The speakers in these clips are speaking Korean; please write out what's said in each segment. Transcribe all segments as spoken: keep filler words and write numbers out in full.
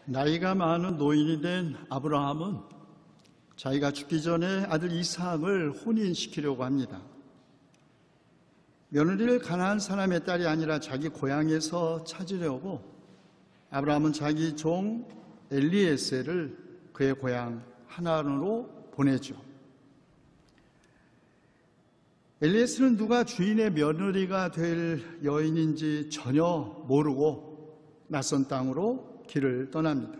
나이가 많은 노인이 된 아브라함은 자기가 죽기 전에 아들 이삭을 혼인시키려고 합니다. 며느리를 가나안 사람의 딸이 아니라 자기 고향에서 찾으려고 아브라함은 자기 종 엘리에셀을 그의 고향 하란으로 보내죠. 엘리에셀은 누가 주인의 며느리가 될 여인인지 전혀 모르고 낯선 땅으로 길을 떠납니다.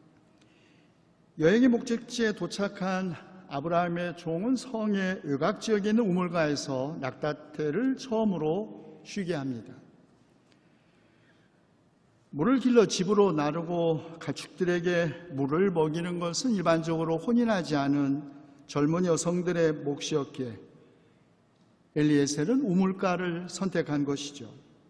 여행의 목적지에 도착한 아브라함의 종은 성의 외곽 지역에 있는 우물가에서 낙타떼를 처음으로 쉬게 합니다. 물을 길러 집으로 나르고 가축들에게 물을 먹이는 것은 일반적으로 혼인하지 않은 젊은 여성들의 몫이었기에 엘리에셀은 우물가를 선택한 것이죠.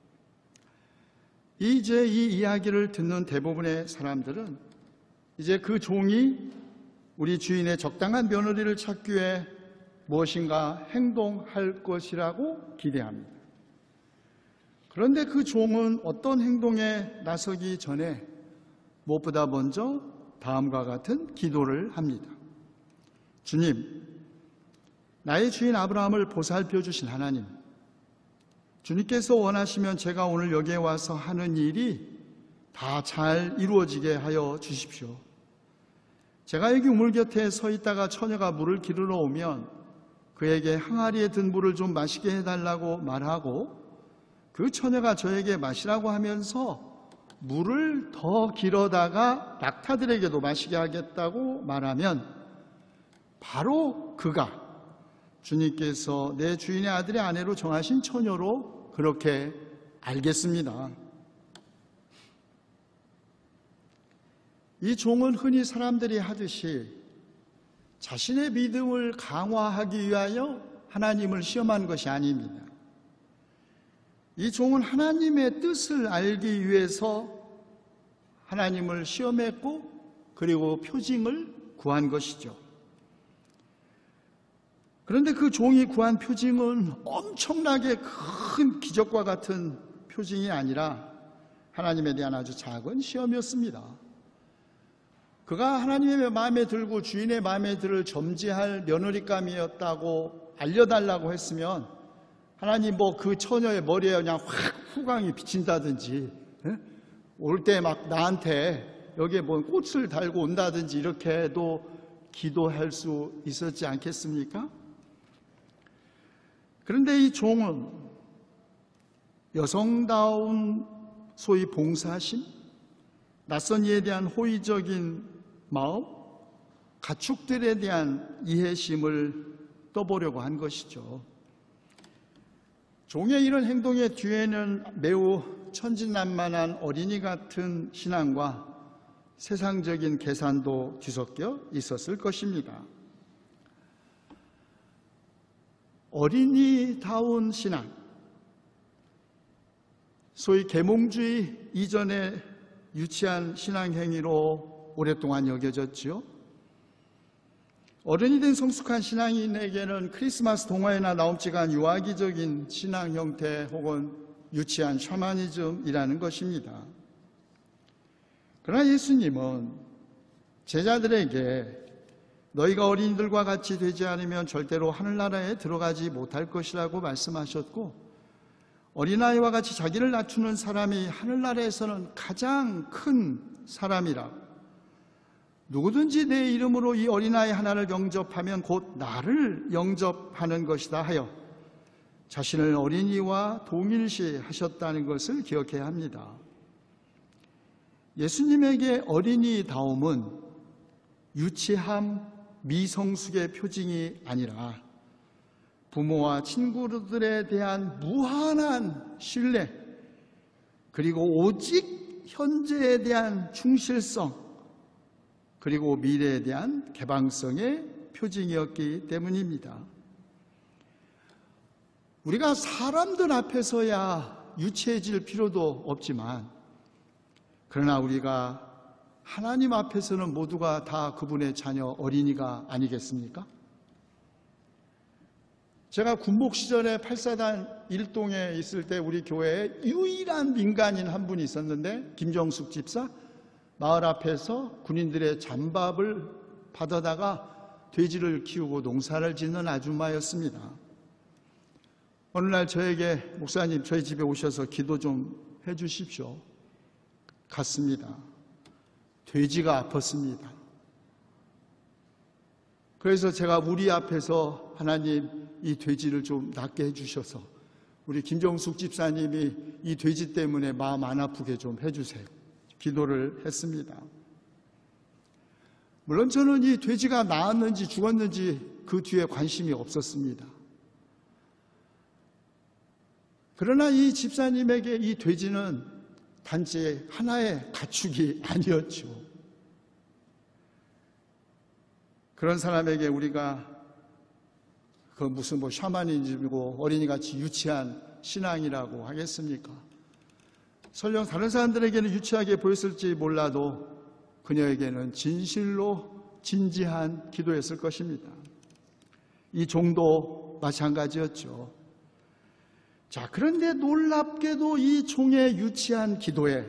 이제 이 이야기를 듣는 대부분의 사람들은 이제 그 종이 우리 주인의 적당한 며느리를 찾기 위해 무엇인가 행동할 것이라고 기대합니다. 그런데 그 종은 어떤 행동에 나서기 전에 무엇보다 먼저 다음과 같은 기도를 합니다. 주님, 나의 주인 아브라함을 보살펴 주신 하나님, 주님께서 원하시면 제가 오늘 여기에 와서 하는 일이 다 잘 이루어지게 하여 주십시오. 제가 여기 우물 곁에 서 있다가 처녀가 물을 기르러 오면 그에게 항아리에 든 물을 좀 마시게 해달라고 말하고 그 처녀가 저에게 마시라고 하면서 물을 더 길어다가 낙타들에게도 마시게 하겠다고 말하면 바로 그가 주님께서 내 주인의 아들의 아내로 정하신 처녀로 그렇게 알겠습니다. 이 종은 흔히 사람들이 하듯이 자신의 믿음을 강화하기 위하여 하나님을 시험한 것이 아닙니다. 이 종은 하나님의 뜻을 알기 위해서 하나님을 시험했고 그리고 표징을 구한 것이죠. 그런데 그 종이 구한 표징은 엄청나게 큰 기적과 같은 표징이 아니라 하나님에 대한 아주 작은 시험이었습니다. 그가 하나님의 마음에 들고 주인의 마음에 들을 점지할 며느리감이었다고 알려달라고 했으면 하나님 뭐 그 처녀의 머리에 그냥 확 후광이 비친다든지 올 때 막 나한테 여기에 뭐 꽃을 달고 온다든지 이렇게 해도 기도할 수 있었지 않겠습니까? 그런데 이 종은 여성다운 소위 봉사심, 낯선 이에 대한 호의적인 마음, 가축들에 대한 이해심을 떠보려고 한 것이죠. 종의 이런 행동의 뒤에는 매우 천진난만한 어린이 같은 신앙과 세상적인 계산도 뒤섞여 있었을 것입니다. 어린이다운 신앙, 소위 계몽주의 이전의 유치한 신앙행위로 오랫동안 여겨졌죠. 어른이 된 성숙한 신앙인에게는 크리스마스 동화에나 나옴직한 유아기적인 신앙 형태 혹은 유치한 샤머니즘이라는 것입니다. 그러나 예수님은 제자들에게 너희가 어린이들과 같이 되지 않으면 절대로 하늘나라에 들어가지 못할 것이라고 말씀하셨고, 어린아이와 같이 자기를 낮추는 사람이 하늘나라에서는 가장 큰 사람이라, 누구든지 내 이름으로 이 어린아이 하나를 영접하면 곧 나를 영접하는 것이다 하여 자신을 어린이와 동일시 하셨다는 것을 기억해야 합니다. 예수님에게 어린이다움은 유치함, 미성숙의 표징이 아니라 부모와 친구들에 대한 무한한 신뢰, 그리고 오직 현재에 대한 충실성, 그리고 미래에 대한 개방성의 표징이었기 때문입니다. 우리가 사람들 앞에서야 유치해질 필요도 없지만, 그러나 우리가 하나님 앞에서는 모두가 다 그분의 자녀 어린이가 아니겠습니까? 제가 군복 시절에 팔사단 일동에 있을 때 우리 교회에 유일한 민간인 한 분이 있었는데 김정숙 집사, 마을 앞에서 군인들의 잠밥을 받아다가 돼지를 키우고 농사를 짓는 아줌마였습니다. 어느 날 저에게 목사님 저희 집에 오셔서 기도 좀 해주십시오. 갔습니다. 돼지가 아팠습니다. 그래서 제가 우리 앞에서 하나님 이 돼지를 좀 낫게 해주셔서 우리 김정숙 집사님이 이 돼지 때문에 마음 안 아프게 좀 해주세요. 기도를 했습니다. 물론 저는 이 돼지가 나았는지 죽었는지 그 뒤에 관심이 없었습니다. 그러나 이 집사님에게 이 돼지는 단지 하나의 가축이 아니었죠. 그런 사람에게 우리가 그 무슨 뭐 샤머니즘이고 어린이같이 유치한 신앙이라고 하겠습니까? 설령 다른 사람들에게는 유치하게 보였을지 몰라도 그녀에게는 진실로 진지한 기도였을 것입니다. 이 종도 마찬가지였죠. 자, 그런데 놀랍게도 이 종의 유치한 기도에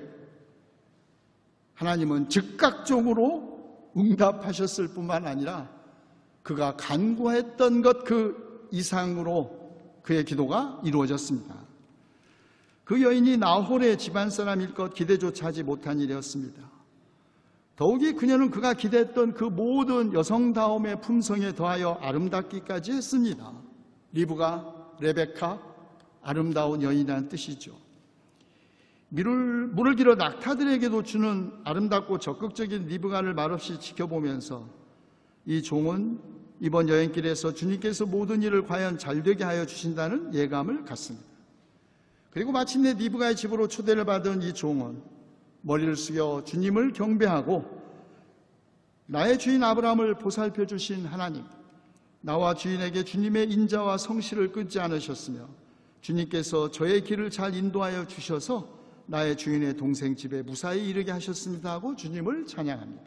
하나님은 즉각적으로 응답하셨을 뿐만 아니라 그가 간구했던 것 그 이상으로 그의 기도가 이루어졌습니다. 그 여인이 나홀의 집안 사람일 것 기대조차 하지 못한 일이었습니다. 더욱이 그녀는 그가 기대했던 그 모든 여성다움의 품성에 더하여 아름답기까지 했습니다. 리브가, 레베카, 아름다운 여인이라는 뜻이죠. 물을, 물을 길어 낙타들에게도 주는 아름답고 적극적인 리브가를 말없이 지켜보면서 이 종은 이번 여행길에서 주님께서 모든 일을 과연 잘되게 하여 주신다는 예감을 갖습니다. 그리고 마침내 리브가의 집으로 초대를 받은 이 종은 머리를 숙여 주님을 경배하고 나의 주인 아브라함을 보살펴 주신 하나님, 나와 주인에게 주님의 인자와 성실을 끊지 않으셨으며 주님께서 저의 길을 잘 인도하여 주셔서 나의 주인의 동생 집에 무사히 이르게 하셨습니다 하고 주님을 찬양합니다.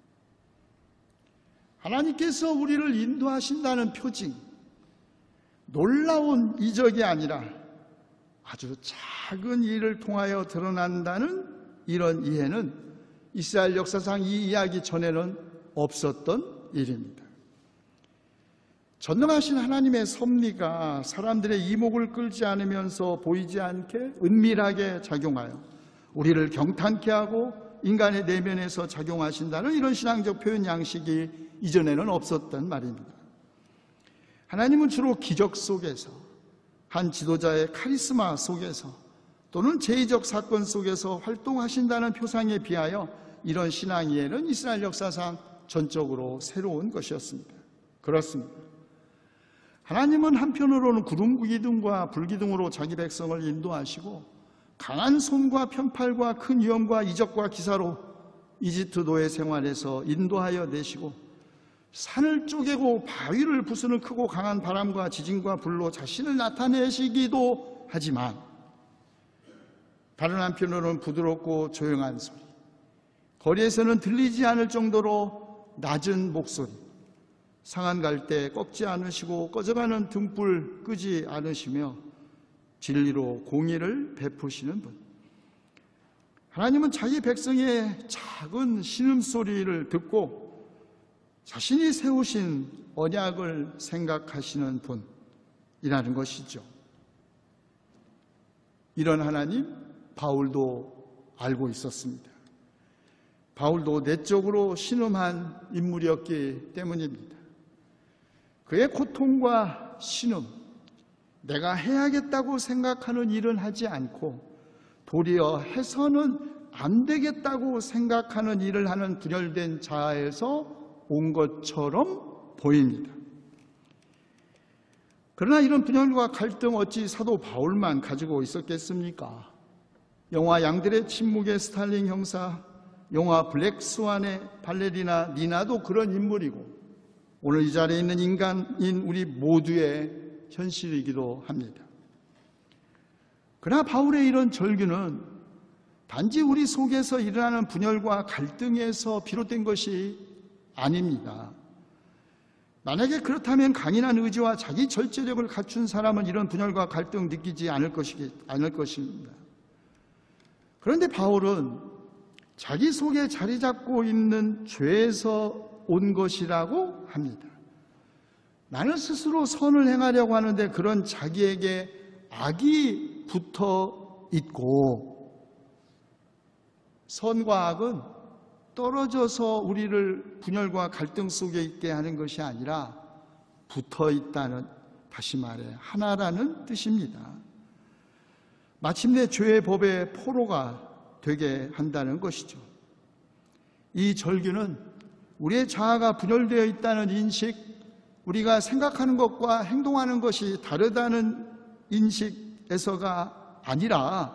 하나님께서 우리를 인도하신다는 표징, 놀라운 이적이 아니라 아주 작은 일을 통하여 드러난다는 이런 이해는 이스라엘 역사상 이 이야기 전에는 없었던 일입니다. 전능하신 하나님의 섭리가 사람들의 이목을 끌지 않으면서 보이지 않게 은밀하게 작용하여 우리를 경탄케 하고 인간의 내면에서 작용하신다는 이런 신앙적 표현 양식이 이전에는 없었던 말입니다. 하나님은 주로 기적 속에서, 한 지도자의 카리스마 속에서 또는 제의적 사건 속에서 활동하신다는 표상에 비하여 이런 신앙 이해는 이스라엘 역사상 전적으로 새로운 것이었습니다. 그렇습니다. 하나님은 한편으로는 구름 기둥과 불기둥으로 자기 백성을 인도하시고 강한 손과 편팔과 큰 위험과 이적과 기사로 이집트 노예 생활에서 인도하여 내시고 산을 쪼개고 바위를 부수는 크고 강한 바람과 지진과 불로 자신을 나타내시기도 하지만 다른 한편으로는 부드럽고 조용한 소리, 거리에서는 들리지 않을 정도로 낮은 목소리, 상한 갈 때 꺾지 않으시고 꺼져가는 등불 끄지 않으시며 진리로 공의를 베푸시는 분. 하나님은 자기 백성의 작은 신음소리를 듣고 자신이 세우신 언약을 생각하시는 분이라는 것이죠. 이런 하나님 바울도 알고 있었습니다. 바울도 내적으로 신음한 인물이었기 때문입니다. 그의 고통과 신음, 내가 해야겠다고 생각하는 일은 하지 않고 도리어 해서는 안 되겠다고 생각하는 일을 하는 분열된 자아에서 온 것처럼 보입니다. 그러나 이런 분열과 갈등 어찌 사도 바울만 가지고 있었겠습니까? 영화 양들의 침묵의 스탈린 형사, 영화 블랙스완의 발레리나 니나도 그런 인물이고 오늘 이 자리에 있는 인간인 우리 모두의 현실이기도 합니다. 그러나 바울의 이런 절규는 단지 우리 속에서 일어나는 분열과 갈등에서 비롯된 것이 아닙니다. 만약에 그렇다면 강인한 의지와 자기 절제력을 갖춘 사람은 이런 분열과 갈등 느끼지 않을 것이, 않을 것입니다. 그런데 바울은 자기 속에 자리 잡고 있는 죄에서 온 것이라고 합니다. 나는 스스로 선을 행하려고 하는데 그런 자기에게 악이 붙어 있고, 선과 악은 떨어져서 우리를 분열과 갈등 속에 있게 하는 것이 아니라 붙어 있다는, 다시 말해 하나라는 뜻입니다. 마침내 죄의 법의 포로가 되게 한다는 것이죠. 이 절규는 우리의 자아가 분열되어 있다는 인식, 우리가 생각하는 것과 행동하는 것이 다르다는 인식에서가 아니라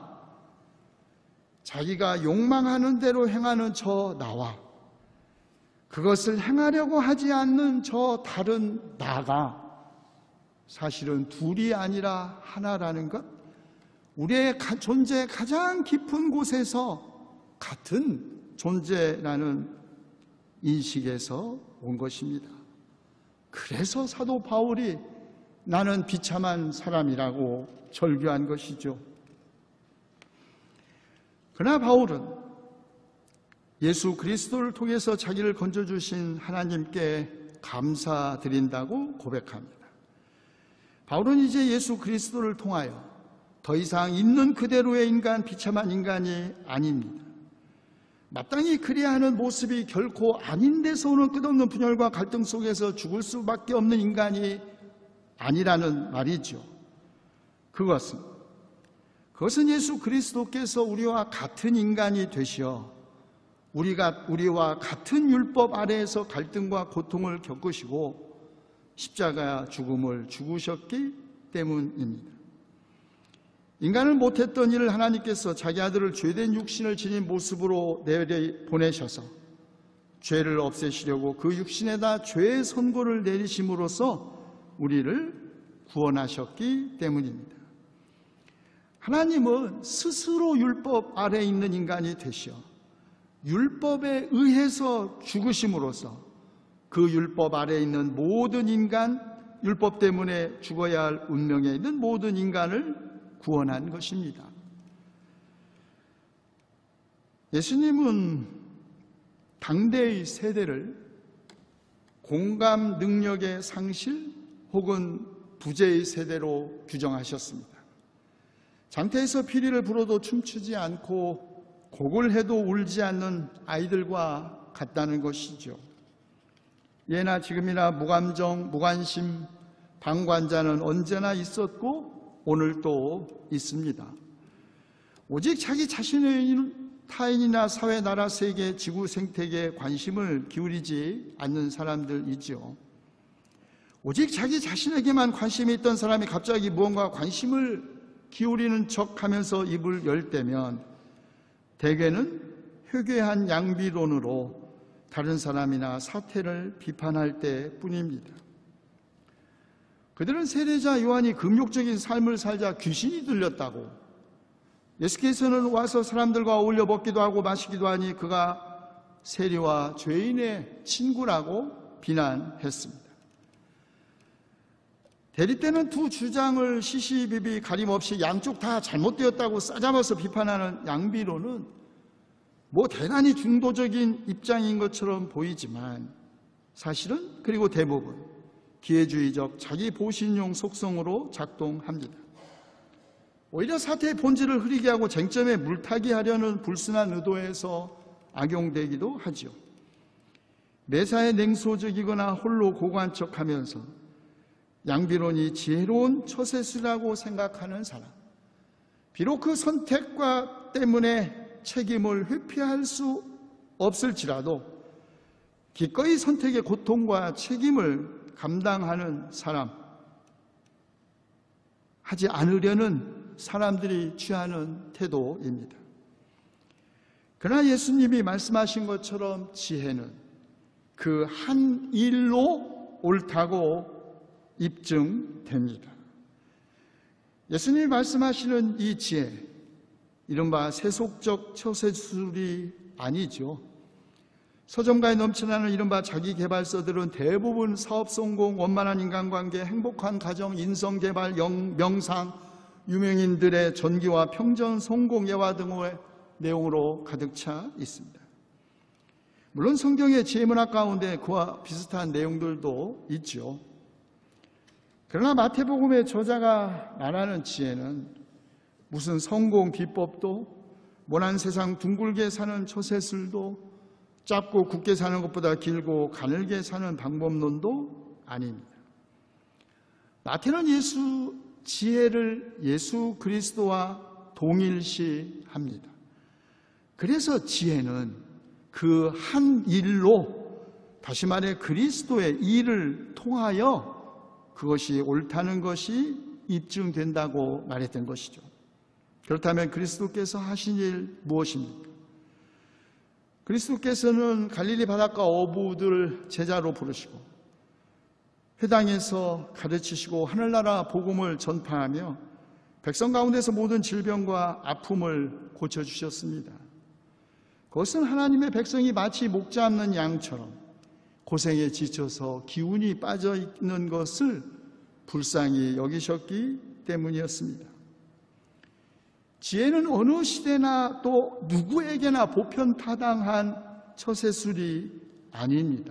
자기가 욕망하는 대로 행하는 저 나와 그것을 행하려고 하지 않는 저 다른 나가 사실은 둘이 아니라 하나라는 것, 우리의 존재의 가장 깊은 곳에서 같은 존재라는 인식에서 온 것입니다. 그래서 사도 바울이 나는 비참한 사람이라고 절규한 것이죠. 그러나 바울은 예수 그리스도를 통해서 자기를 건져주신 하나님께 감사드린다고 고백합니다. 바울은 이제 예수 그리스도를 통하여 더 이상 있는 그대로의 인간, 비참한 인간이 아닙니다. 마땅히 그래야 하는 모습이 결코 아닌 데서 오는 끝없는 분열과 갈등 속에서 죽을 수밖에 없는 인간이 아니라는 말이죠. 그것은 그것은 예수 그리스도께서 우리와 같은 인간이 되시어 우리가 우리와 같은 율법 아래에서 갈등과 고통을 겪으시고 십자가 죽음을 죽으셨기 때문입니다. 인간을 못했던 일을 하나님께서 자기 아들을 죄된 육신을 지닌 모습으로 내보내셔서 죄를 없애시려고 그 육신에다 죄의 선고를 내리심으로써 우리를 구원하셨기 때문입니다. 하나님은 스스로 율법 아래에 있는 인간이 되시어 율법에 의해서 죽으심으로써 그 율법 아래에 있는 모든 인간, 율법 때문에 죽어야 할 운명에 있는 모든 인간을 구원한 것입니다. 예수님은 당대의 세대를 공감 능력의 상실 혹은 부재의 세대로 규정하셨습니다. 장태에서 피리를 불어도 춤추지 않고 곡을 해도 울지 않는 아이들과 같다는 것이죠. 예나 지금이나 무감정, 무관심, 방관자는 언제나 있었고 오늘도 있습니다. 오직 자기 자신의 타인이나 사회, 나라, 세계, 지구 생태계에 관심을 기울이지 않는 사람들이죠. 오직 자기 자신에게만 관심이 있던 사람이 갑자기 무언가 관심을 기울이는 척하면서 입을 열 때면 대개는 회괴한 양비론으로 다른 사람이나 사태를 비판할 때뿐입니다. 그들은 세례자 요한이 금욕적인 삶을 살자 귀신이 들렸다고, 예수께서는 와서 사람들과 어울려 먹기도 하고 마시기도 하니 그가 세리와 죄인의 친구라고 비난했습니다. 대립되는 두 주장을 시시비비 가림없이 양쪽 다 잘못되었다고 싸잡아서 비판하는 양비론은 뭐 대단히 중도적인 입장인 것처럼 보이지만 사실은, 그리고 대부분 기회주의적 자기 보신용 속성으로 작동합니다. 오히려 사태의 본질을 흐리게 하고 쟁점에 물타기 하려는 불순한 의도에서 악용되기도 하죠. 매사에 냉소적이거나 홀로 고고한 척하면서 양비론이 지혜로운 처세술이라고 생각하는 사람, 비록 그 선택과 때문에 책임을 회피할 수 없을지라도 기꺼이 선택의 고통과 책임을 감당하는 사람, 하지 않으려는 사람들이 취하는 태도입니다. 그러나 예수님이 말씀하신 것처럼 지혜는 그 한 일로 옳다고 입증됩니다. 예수님이 말씀하시는 이 지혜, 이른바 세속적 처세술이 아니죠. 서점가에 넘쳐나는 이른바 자기개발서들은 대부분 사업 성공, 원만한 인간관계, 행복한 가정, 인성개발, 영, 명상, 유명인들의 전기와 평전, 성공 예화 등의 내용으로 가득 차 있습니다. 물론 성경의 지혜문학 가운데 그와 비슷한 내용들도 있죠. 그러나 마태복음의 저자가 말하는 지혜는 무슨 성공 비법도, 모난 세상 둥글게 사는 처세술도, 짧고 굵게 사는 것보다 길고 가늘게 사는 방법론도 아닙니다. 마태는 예수 지혜를 예수 그리스도와 동일시합니다. 그래서 지혜는 그 한 일로, 다시 말해 그리스도의 일을 통하여 그것이 옳다는 것이 입증된다고 말했던 것이죠. 그렇다면 그리스도께서 하신 일 무엇입니까? 그리스도께서는 갈릴리 바닷가 어부들 제자로 부르시고 회당에서 가르치시고 하늘나라 복음을 전파하며 백성 가운데서 모든 질병과 아픔을 고쳐주셨습니다. 그것은 하나님의 백성이 마치 목 잡는 양처럼 고생에 지쳐서 기운이 빠져있는 것을 불쌍히 여기셨기 때문이었습니다. 지혜는 어느 시대나 또 누구에게나 보편타당한 처세술이 아닙니다.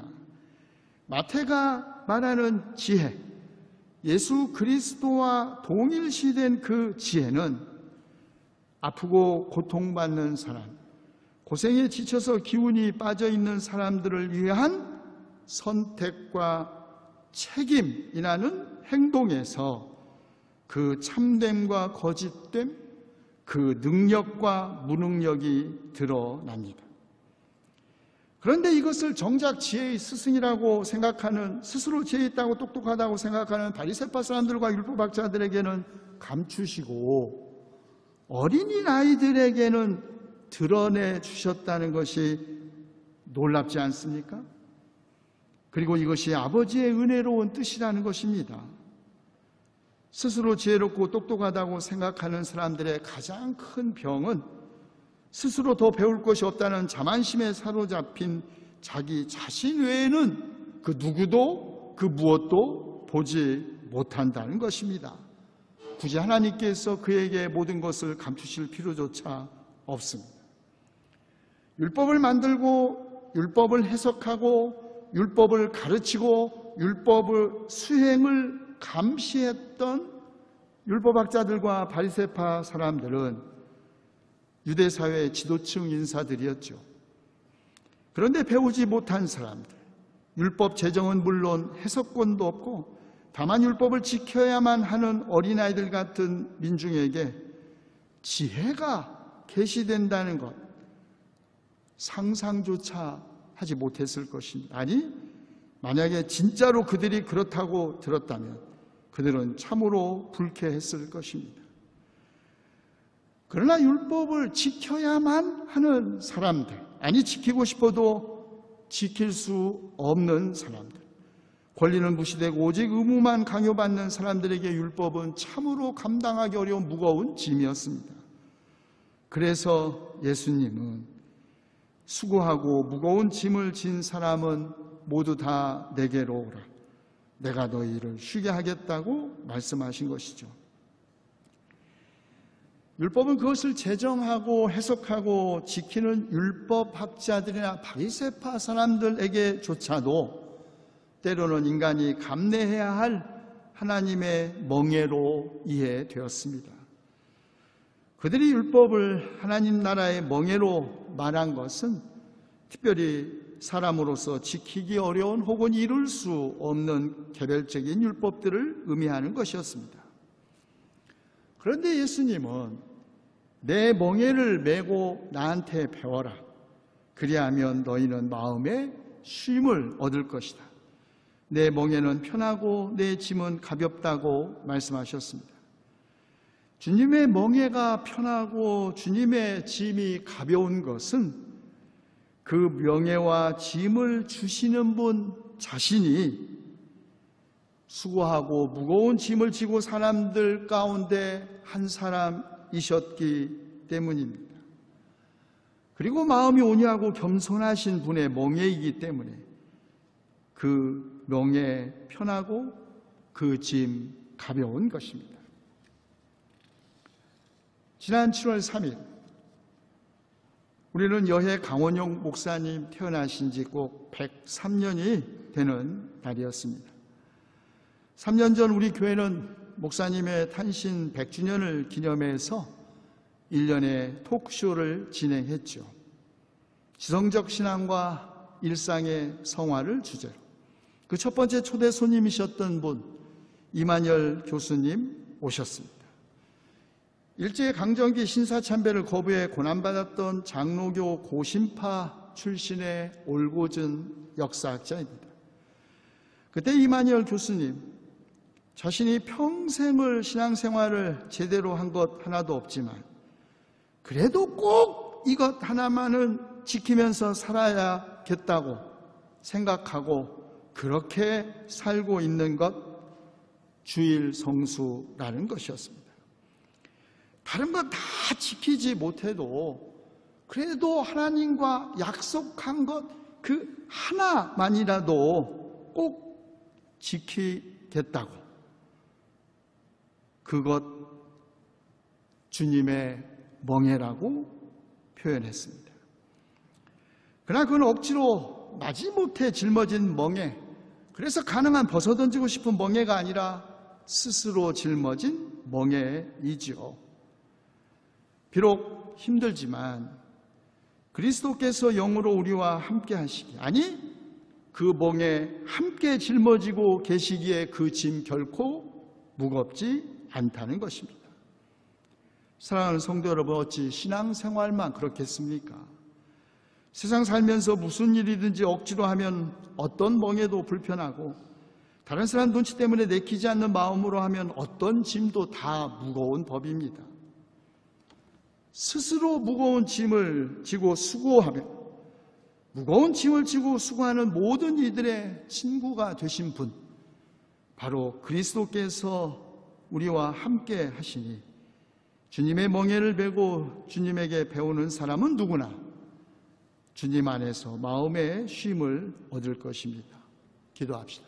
마태가 말하는 지혜, 예수 그리스도와 동일시된 그 지혜는 아프고 고통받는 사람, 고생에 지쳐서 기운이 빠져있는 사람들을 위한 선택과 책임이라는 행동에서 그 참됨과 거짓됨, 그 능력과 무능력이 드러납니다. 그런데 이것을 정작 지혜의 스승이라고 생각하는, 스스로 지혜 있다고 똑똑하다고 생각하는 바리새파 사람들과 율법학자들에게는 감추시고 어린이나이들에게는 드러내 주셨다는 것이 놀랍지 않습니까? 그리고 이것이 아버지의 은혜로운 뜻이라는 것입니다. 스스로 지혜롭고 똑똑하다고 생각하는 사람들의 가장 큰 병은 스스로 더 배울 것이 없다는 자만심에 사로잡힌 자기 자신 외에는 그 누구도 그 무엇도 보지 못한다는 것입니다. 굳이 하나님께서 그에게 모든 것을 감추실 필요조차 없습니다. 율법을 만들고 율법을 해석하고 율법을 가르치고 율법을 수행을 감시했던 율법학자들과 바리새파 사람들은 유대사회의 지도층 인사들이었죠. 그런데 배우지 못한 사람들, 율법 제정은 물론 해석권도 없고 다만 율법을 지켜야만 하는 어린아이들 같은 민중에게 지혜가 계시된다는 것 상상조차 하지 못했을 것입니다. 아니, 만약에 진짜로 그들이 그렇다고 들었다면 그들은 참으로 불쾌했을 것입니다. 그러나 율법을 지켜야만 하는 사람들, 아니 지키고 싶어도 지킬 수 없는 사람들, 권리는 무시되고 오직 의무만 강요받는 사람들에게 율법은 참으로 감당하기 어려운 무거운 짐이었습니다. 그래서 예수님은 수고하고 무거운 짐을 진 사람은 모두 다 내게로 오라. 내가 너희를 쉬게 하겠다고 말씀하신 것이죠. 율법은 그것을 제정하고 해석하고 지키는 율법학자들이나 바리새파 사람들에게조차도 때로는 인간이 감내해야 할 하나님의 멍에로 이해되었습니다. 그들이 율법을 하나님 나라의 멍에로 말한 것은 특별히 사람으로서 지키기 어려운 혹은 이룰 수 없는 개별적인 율법들을 의미하는 것이었습니다. 그런데 예수님은 내 멍에를 메고 나한테 배워라. 그리하면 너희는 마음에 쉼을 얻을 것이다. 내 멍에는 편하고 내 짐은 가볍다고 말씀하셨습니다. 주님의 멍에가 편하고 주님의 짐이 가벼운 것은 그 명예와 짐을 주시는 분 자신이 수고하고 무거운 짐을 지고 사람들 가운데 한 사람이셨기 때문입니다. 그리고 마음이 온유하고 겸손하신 분의 멍에이기 때문에 그 멍에 편하고 그 짐 가벼운 것입니다. 지난 칠월 삼일 우리는 여해 강원용 목사님 태어나신 지 꼭 백삼 년이 되는 날이었습니다. 삼 년 전 우리 교회는 목사님의 탄신 백 주년을 기념해서 일 년의 토크쇼를 진행했죠. 지성적 신앙과 일상의 성화를 주제로 그 첫 번째 초대 손님이셨던 분 이만열 교수님 오셨습니다. 일제강점기 신사참배를 거부해 고난받았던 장로교 고신파 출신의 올곧은 역사학자입니다. 그때 이만열 교수님 자신이 평생을 신앙생활을 제대로 한 것 하나도 없지만 그래도 꼭 이것 하나만은 지키면서 살아야겠다고 생각하고 그렇게 살고 있는 것 주일 성수라는 것이었습니다. 다른 건 다 지키지 못해도 그래도 하나님과 약속한 것 그 하나만이라도 꼭 지키겠다고 그것 주님의 멍에라고 표현했습니다. 그러나 그건 억지로 마지못해 짊어진 멍에, 그래서 가능한 벗어던지고 싶은 멍에가 아니라 스스로 짊어진 멍에이지요. 비록 힘들지만 그리스도께서 영으로 우리와 함께 하시기, 아니 그 멍에 함께 짊어지고 계시기에 그 짐 결코 무겁지 않다는 것입니다. 사랑하는 성도 여러분, 어찌 신앙생활만 그렇겠습니까? 세상 살면서 무슨 일이든지 억지로 하면 어떤 멍에도 불편하고 다른 사람 눈치 때문에 내키지 않는 마음으로 하면 어떤 짐도 다 무거운 법입니다. 스스로 무거운 짐을 지고 수고하며 무거운 짐을 지고 수고하는 모든 이들의 친구가 되신 분, 바로 그리스도께서 우리와 함께 하시니 주님의 멍에를 메고 주님에게 배우는 사람은 누구나 주님 안에서 마음의 쉼을 얻을 것입니다. 기도합시다.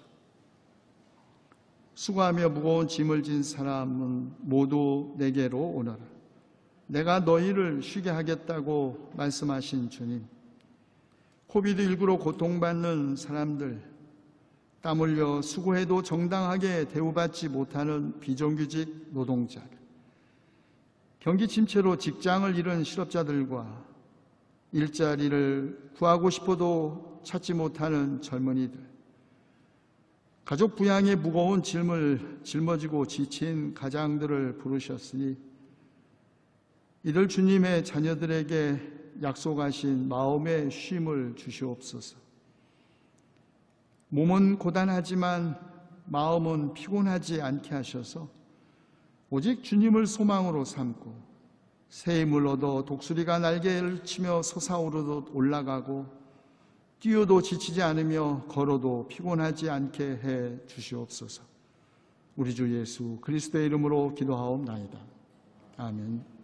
수고하며 무거운 짐을 진 사람은 모두 내게로 오너라. 내가 너희를 쉬게 하겠다고 말씀하신 주님, 코비드 십구로 고통받는 사람들, 땀 흘려 수고해도 정당하게 대우받지 못하는 비정규직 노동자들, 경기 침체로 직장을 잃은 실업자들과 일자리를 구하고 싶어도 찾지 못하는 젊은이들, 가족 부양에 무거운 짐을 짊어지고 지친 가장들을 부르셨으니 이들 주님의 자녀들에게 약속하신 마음의 쉼을 주시옵소서. 몸은 고단하지만 마음은 피곤하지 않게 하셔서 오직 주님을 소망으로 삼고 새 힘을 얻어 독수리가 날개를 치며 솟아오르듯 올라가고 뛰어도 지치지 않으며 걸어도 피곤하지 않게 해 주시옵소서. 우리 주 예수 그리스도의 이름으로 기도하옵나이다. 아멘.